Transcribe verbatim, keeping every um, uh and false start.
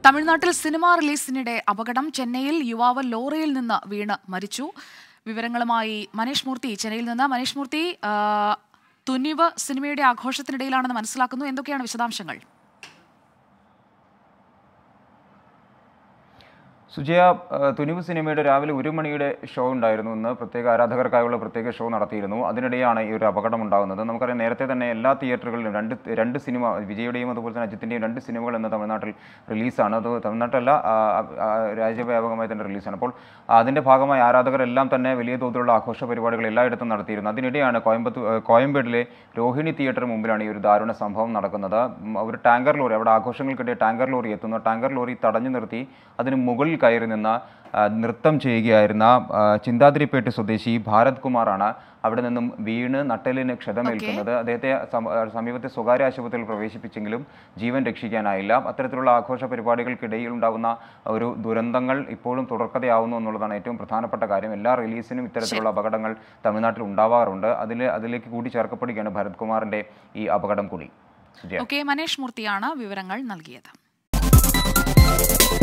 തമിഴ്നാട്ടിൽ സിനിമാ റിലീസിനിടെ അപകടം. ചെന്നൈയിൽ യുവാവ് ലോറിയിൽ നിന്ന് വീണ് മരിച്ചു. വിവരങ്ങളുമായി മനീഷ് മൂർത്തി ചെന്നൈയിൽ നിന്ന്. മനീഷ് മൂർത്തി, തുനിവ് സിനിമയുടെ ആഘോഷത്തിനിടയിലാണെന്ന് മനസ്സിലാക്കുന്നു. എന്തൊക്കെയാണ് വിശദാംശങ്ങൾ? സുജയ, തുനിവ് സിനിമയുടെ രാവിലെ ഒരു മണിയുടെ ഷോ ഉണ്ടായിരുന്നു. ഇന്ന് പ്രത്യേക ആരാധകർക്കായുള്ള പ്രത്യേക ഷോ നടത്തിയിരുന്നു. അതിനിടെയാണ് ഈ ഒരു അപകടം ഉണ്ടാകുന്നത്. നമുക്കറിയാം, നേരത്തെ തന്നെ എല്ലാ തിയേറ്ററുകളിലും രണ്ട് രണ്ട് സിനിമ, വിജയുടെയും അതുപോലെ തന്നെ അജിത്തിൻ്റെയും രണ്ട് സിനിമകൾ ഇന്ന് തമിഴ്നാട്ടിൽ റിലീസാണ്. അത് തമിഴ്നാട്ടിലല്ല, രാജ്യവ്യാപകമായി തന്നെ റിലീസാണ്. അപ്പോൾ അതിൻ്റെ ഭാഗമായി ആരാധകരെല്ലാം തന്നെ വലിയ തോതിലുള്ള ആഘോഷ പരിപാടികൾ എല്ലായിടത്തും നടത്തിയിരുന്നു. അതിനിടെയാണ് കോയമ്പത്തൂർ കോയമ്പേടിലെ രോഹിണി തിയേറ്റർ മുമ്പിലാണ് ഈ ഒരു ദാരുണ സംഭവം നടക്കുന്നത്. ഒരു ടാങ്കർ ലോറി, അവിടെ ആഘോഷങ്ങൾക്കിടെ ടാങ്കർ ലോറി എത്തുന്നു. ടാങ്കർ ലോറി തടഞ്ഞു നിർത്തി അതിന് മുകളിൽ കയറി നിന്ന് നൃത്തം ചെയ്യുകയായിരുന്ന ചിന്താതിരിപ്പേട്ട് സ്വദേശി ഭാരത് കുമാറാണ് അവിടെ നിന്നും വീണ് നട്ടെല്ലിന് ക്ഷതമേൽക്കുന്നത്. അദ്ദേഹത്തെ സമീപത്തെ സ്വകാര്യ ആശുപത്രിയിൽ പ്രവേശിപ്പിച്ചെങ്കിലും ജീവൻ രക്ഷിക്കാനായില്ല. അത്തരത്തിലുള്ള ആഘോഷ പരിപാടികൾക്കിടയിൽ ഉണ്ടാകുന്ന ഒരു ദുരന്തങ്ങൾ ഇപ്പോഴും തുടർക്കഥയാവുന്നു എന്നുള്ളതാണ് ഏറ്റവും പ്രധാനപ്പെട്ട കാര്യം. എല്ലാ റിലീസിനും ഇത്തരത്തിലുള്ള അപകടങ്ങൾ തമിഴ്നാട്ടിൽ ഉണ്ടാവാറുണ്ട്. അതിൽ അതിലേക്ക് കൂടി ചേർക്കപ്പെടുകയാണ് ഭാരത് കുമാറിന്റെ ഈ അപകടം കൂടി. മനീഷ് മൂർത്തിയാണ് വിവരങ്ങൾ നൽകിയത്.